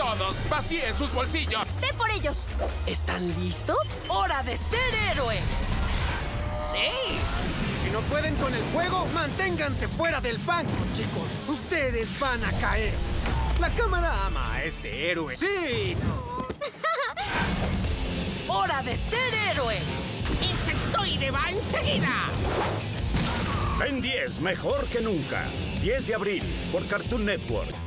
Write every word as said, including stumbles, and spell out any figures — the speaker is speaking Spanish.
Todos vacíen sus bolsillos. ¡Ve por ellos! ¿Están listos? ¡Hora de ser héroe! ¡Sí! Si no pueden con el fuego, manténganse fuera del banco, chicos. Ustedes van a caer. La cámara ama a este héroe. ¡Sí! ¡Hora de ser héroe! ¡Insectoide va enseguida! Ben diez, mejor que nunca. diez de abril, por Cartoon Network.